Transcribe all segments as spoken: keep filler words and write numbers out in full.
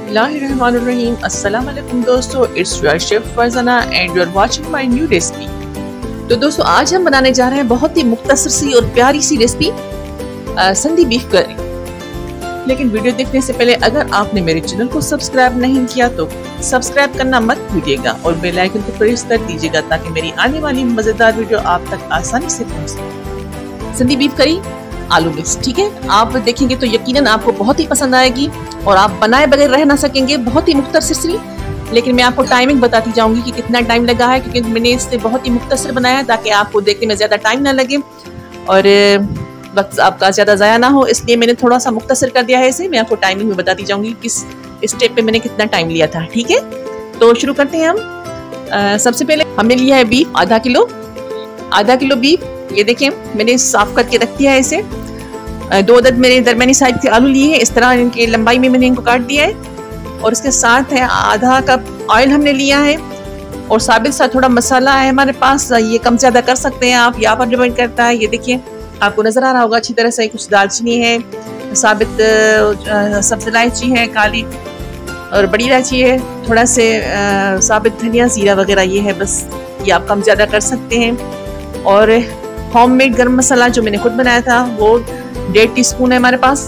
बिस्मिल्लाहिर्रहमानिर्रहीम। अस्सलाम वालेकुम दोस्तों, it's your chef Farzana and you are watching my new recipe. तो दोस्तों आज हम बनाने जा रहे हैं बहुत ही मुख्तसर सी और प्यारी सी रेसिपी संदी बीफ करी। लेकिन वीडियो देखने से पहले अगर आपने मेरे चैनल को सब्सक्राइब नहीं किया तो सब्सक्राइब करना मत भूलिएगा और बेल आइकन को प्रेस कर दीजिएगा ताकि मेरी आने वाली मजेदार वीडियो आप तक आसानी से पहुंच सके। संदी बीफ करी आलू मिक्स, ठीक है, आप देखेंगे तो यकीनन आपको बहुत ही पसंद आएगी और आप बनाए बगैर रह ना सकेंगे। बहुत ही मुख्तसर सी, लेकिन मैं आपको टाइमिंग बताती जाऊंगी कि कितना टाइम लगा है, क्योंकि मैंने इससे बहुत ही मुख्तसर बनाया है ताकि आपको देखने में ज़्यादा टाइम ना लगे और वक्त आपका ज़्यादा ज़ाया ना हो, इसलिए मैंने थोड़ा सा मुख्तसर कर दिया है इसे। मैं आपको टाइमिंग में बताती जाऊंगी किस स्टेप पे मैंने कितना टाइम लिया था, ठीक है। तो शुरू करते हैं हम। आ, सबसे पहले हमने लिया है बीफ आधा किलो आधा किलो बीफ। ये देखें मैंने साफ करके रख दिया है इसे। दो अदद मेरे दरमियानी साइज के आलू लिए हैं, इस तरह इनकी लंबाई में मैंने इनको काट दिया है और इसके साथ है आधा कप ऑयल हमने लिया है और साबित सा थोड़ा मसाला है हमारे पास। ये कम ज़्यादा कर सकते हैं आप, यहाँ पर डिपेंड करता है। ये देखिए आपको नज़र आ रहा होगा अच्छी तरह से, कुछ दालचीनी है, साबित सब्ज़ इलायची है काली और बड़ी इलायची है, थोड़ा से साबित धनिया जीरा वगैरह ये है, बस ये आप कम ज़्यादा कर सकते हैं। और होममेड गरम मसाला जो मैंने खुद बनाया था वो डेढ़ टी स्पून है हमारे पास।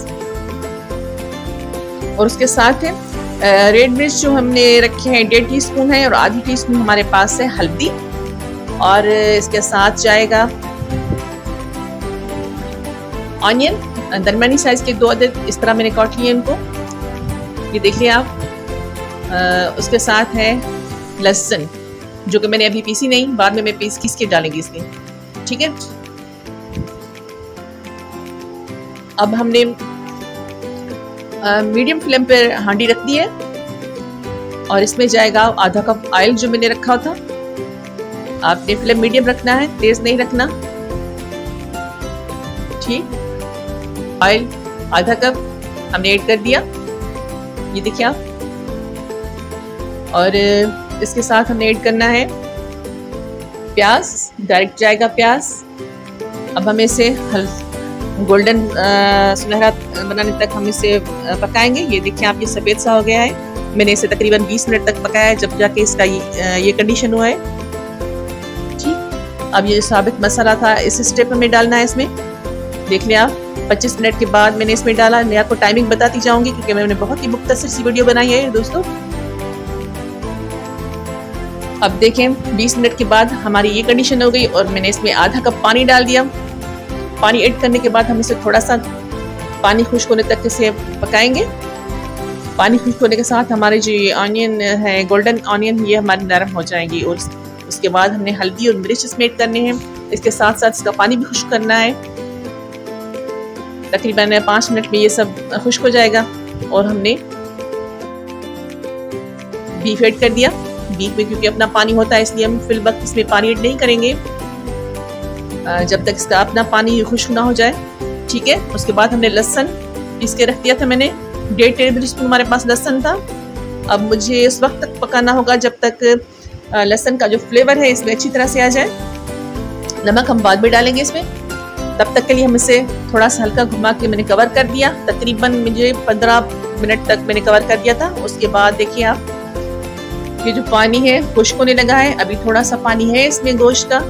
और उसके साथ है रेड मिर्च जो हमने रखे हैं डेढ़ टी स्पून है और आधी टी स्पून हमारे पास है हल्दी। और इसके साथ जाएगा ऑनियन, दरमियानी साइज के दो अदद इस तरह मैंने काट लिए इनको, ये देखिए आप। आ, उसके साथ है लहसुन जो कि मैंने अभी पीसी नहीं, बाद में मैं पीस किस के डालेंगी इसमें, ठीक है। अब हमने मीडियम फ्लेम पर हांडी रख दी है और इसमें जाएगा आधा कप ऑयल जो मैंने रखा था। आपने फ्लेम मीडियम रखना है, तेज नहीं रखना, ठीक। ऑयल आधा कप हमने ऐड कर दिया, ये देखिए आप। और इसके साथ हमने ऐड करना है प्याज, डायरेक्ट जाएगा प्याज। अब हमें इसे हल गोल्डन सुनहरा बनाने तक हम इसे पकाएंगे। ये देखिए आप, ये सफ़ेद सा हो गया है। मैंने इसे तकरीबन बीस मिनट तक पकाया है जब जाके इसका ये, ये कंडीशन हुआ है, ठीक। अब ये साबित मसाला था इस स्टेप में डालना है इसमें, देख लिया आप। पच्चीस मिनट के बाद मैंने इसमें डाला। मैं आपको टाइमिंग बताती जाऊंगी क्योंकि मैंने बहुत ही मुख्तसर सी वीडियो बनाई है दोस्तों। अब देखें बीस मिनट के बाद हमारी ये कंडीशन हो गई और मैंने इसमें आधा कप पानी डाल दिया। पानी ऐड करने के बाद हम इसे थोड़ा सा पानी खुश्क होने तक इसे पकाएंगे। पानी खुश्क होने के साथ हमारे जो ये ऑनियन है, गोल्डन ऑनियन, ये हमारी नरम हो जाएंगी। और उसके बाद हमने हल्दी और मिर्च इसमें ऐड करने हैं। इसके साथ साथ इसका पानी भी खुश्क करना है। तकरीबन पाँच मिनट में ये सब खुश्क हो जाएगा और हमने बीफ ऐड कर दिया। बीफ में क्योंकि अपना पानी होता है इसलिए हम फिल वक्त इसमें पानी ऐड नहीं करेंगे जब तक इसका अपना पानी खुश्क ना हो जाए, ठीक है। उसके बाद हमने लहसुन पीस के रख दिया था मैंने, डेढ़ टेबल स्पून हमारे पास लहसुन था। अब मुझे इस वक्त तक पकाना होगा जब तक लहसुन का जो फ्लेवर है इसमें अच्छी तरह से आ जाए। नमक हम बाद में डालेंगे इसमें, तब तक के लिए हम इसे थोड़ा सा हल्का घुमा के मैंने कवर कर दिया। तकरीबन मुझे पंद्रह मिनट तक मैंने कवर कर दिया था। उसके बाद देखिए आप, ये जो पानी है खुश्क होने लगा है। अभी थोड़ा सा पानी है इसमें गोश्त का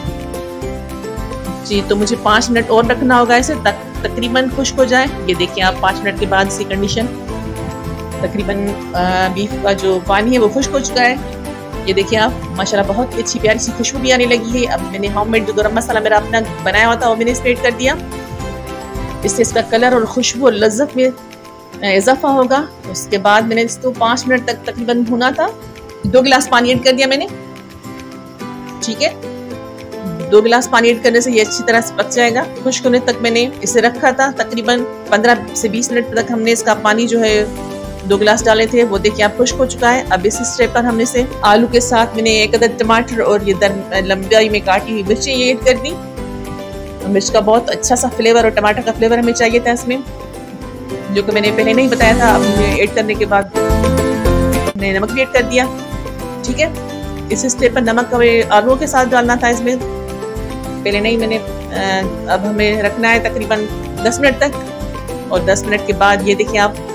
जी, तो मुझे पाँच मिनट और रखना होगा इसे तक तकरीबन खुश्क हो जाए। ये देखिए आप, पाँच मिनट के बाद इसकी कंडीशन तकरीबन बीफ का जो पानी है वो खुश्क हो चुका है। ये देखिए आप, माशाल्लाह बहुत ही अच्छी प्यारी सी खुशबू भी आने लगी है। अब मैंने होममेड जो गरम मसाला मेरा अपना बनाया हुआ था वो मैंने इसमें ऐड कर दिया। इससे इसका कलर और खुशबू और लज्जत में इजाफा होगा। उसके बाद मैंने इसको पाँच मिनट तक तकरीबन भुना था। दो गिलास पानी ऐड कर दिया मैंने, ठीक है। दो गिलास पानी ऐड करने से ये अच्छी तरह से पक जाएगा। खुश्क होने तक मैंने इसे रखा था। तकरीबन पंद्रह से बीस मिनट तक हमने इसका पानी जो है दो गिलास डाले थे, वो देखिए आप खुश्क हो चुका है। अब इस स्टेप पर हमने से आलू के साथ मैंने एक अदद टमाटर और ये लंबाई में काटी हुई मिर्चें ये ऐड कर दी। मिर्च का बहुत अच्छा सा फ्लेवर और टमाटर का फ्लेवर हमें चाहिए था इसमें, जो कि मैंने पहले नहीं बताया था। अब ऐड करने के बाद मैंने नमक भी ऐड कर दिया, ठीक है। इस स्टेप पर नमक हमें आलूओं के साथ डालना था इसमें, पहले नहीं मैंने। अब हमें रखना है तकरीबन दस मिनट तक और दस मिनट के बाद ये देखिए आप,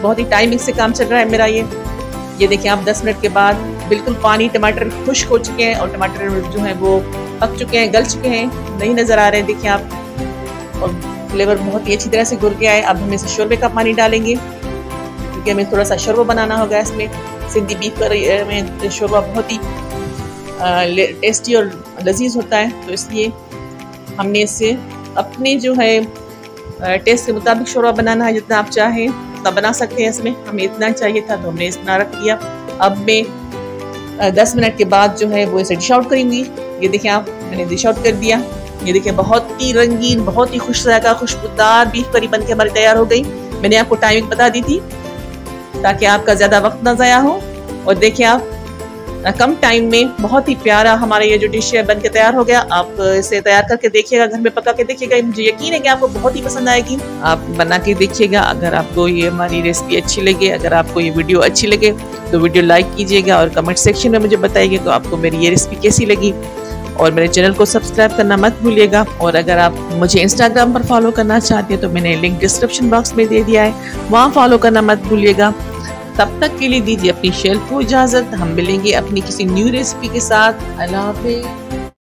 बहुत ही टाइमिंग से काम चल रहा है मेरा। ये ये देखें आप दस मिनट के बाद बिल्कुल पानी टमाटर खुश्क हो चुके हैं और टमाटर जो है वो पक चुके हैं, गल चुके हैं, नहीं नज़र आ रहे हैं। देखिए आप, और फ्लेवर बहुत ही अच्छी तरह से घुल गया है। अब हम इसे शोरबे का पानी डालेंगे क्योंकि हमें थोड़ा सा शोरबा बनाना होगा इसमें। सिंधी बीफ करी में शोरबा बहुत ही टेस्टी और लजीज होता है, तो इसलिए हमने इससे अपने जो है टेस्ट के मुताबिक शोरबा बनाना है। जितना आप चाहें उतना बना सकते हैं। इसमें हमें इतना चाहिए था तो हमने इतना रख दिया। अब मैं दस मिनट के बाद जो है वो इसे डिश आउट करूँगी। ये देखें आप, मैंने डिश आउट कर दिया। ये देखें बहुत ही रंगीन, बहुत ही खुश जायका खुशबूदार बीफ करी बन के हमारी तैयार हो गई। मैंने आपको टाइमिंग बता दी थी ताकि आपका ज़्यादा वक्त ना ज़ाया हो। और देखिए आप, कम टाइम में बहुत ही प्यारा हमारा ये जो डिश है बन के तैयार हो गया। आप इसे तैयार करके देखिएगा, घर में पका के देखिएगा, मुझे यकीन है कि आपको बहुत ही पसंद आएगी। आप बना के देखिएगा। अगर आपको ये हमारी रेसिपी अच्छी लगे, अगर आपको ये वीडियो अच्छी लगे तो वीडियो लाइक कीजिएगा और कमेंट सेक्शन में मुझे बताइएगा कि आपको मेरी ये रेसिपी कैसी लगी। और मेरे चैनल को सब्सक्राइब करना मत भूलिएगा। और अगर आप मुझे इंस्टाग्राम पर फॉलो करना चाहते हैं तो मैंने लिंक डिस्क्रिप्शन बॉक्स में दे दिया है, वहाँ फॉलो करना मत भूलिएगा। तब तक के लिए दीजिए अपनी शेल्फ को इजाज़त। हम मिलेंगे अपनी किसी न्यू रेसिपी के साथ। अल्लाह हाफ़िज़।